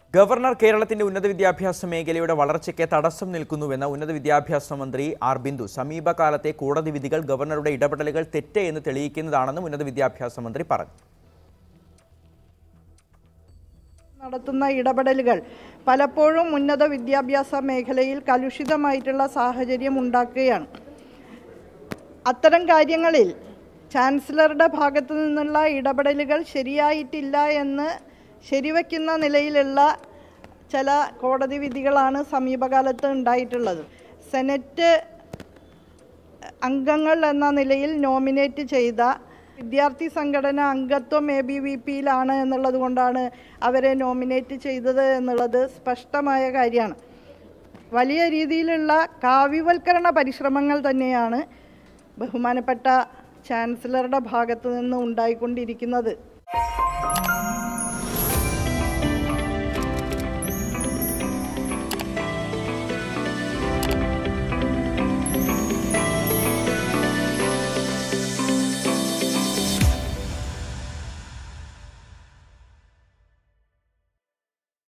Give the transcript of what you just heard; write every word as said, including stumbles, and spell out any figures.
Governor കേരളത്തിന്റെ ഉന്നത വിദ്യാഭ്യാസ മേഖലയുടെ വളർച്ചയ്ക്ക് തടസ്സം നിൽക്കുന്നുവെന്ന ഉന്നത വിദ്യാഭ്യാസ മന്ത്രി ആർ ബിന്ദു സമീപകാലത്തെ കോടതി വിധികൾ ഗവർണറുടെ ഇടപെടലുകൾ തെറ്റ് എന്ന് തെളിയിക്കുന്നതാണെന്നും ഉന്നത വിദ്യാഭ്യാസ മന്ത്രി പറഞ്ഞു. നടത്തുന്ന ഇടപെടലുകൾ പലപ്പോഴും ഉന്നത വിദ്യാഭ്യാസ മേഖലയിൽ കലുഷിതമായിട്ടുള്ള സാഹചര്യം ഉണ്ടാക്കുകയാണ്. അത്തരം കാര്യങ്ങളിൽ ചാൻസലറുടെ ഭാഗത്തു നിന്നുള്ള ഇടപെടലുകൾ ശരിയായിട്ടില്ല എന്ന് ശരിവയ്ക്കുന്ന നിലയിലുള്ള ചില കോടതി വിധികളാണ് സമീപകാലത്ത് ഉണ്ടായിട്ടുള്ളത്. സെനറ്റ് അംഗങ്ങൾ എന്ന നിലയിൽ നോമിനേറ്റ് ചെയ്ത വിദ്യാർത്ഥി സംഘടന അംഗത്വം എ ബി വി പിയിലാണ് എന്നുള്ളത് കൊണ്ടാണ് അവരെ നോമിനേറ്റ് ചെയ്തത് എന്നുള്ളത് സ്പഷ്ടമായ കാര്യമാണ്. വലിയ രീതിയിലുള്ള കാവ്യവൽക്കരണ പരിശ്രമങ്ങൾ തന്നെയാണ് ബഹുമാനപ്പെട്ട ചാൻസലറുടെ ഭാഗത്തു നിന്ന് ഉണ്ടായിക്കൊണ്ടിരിക്കുന്നത്.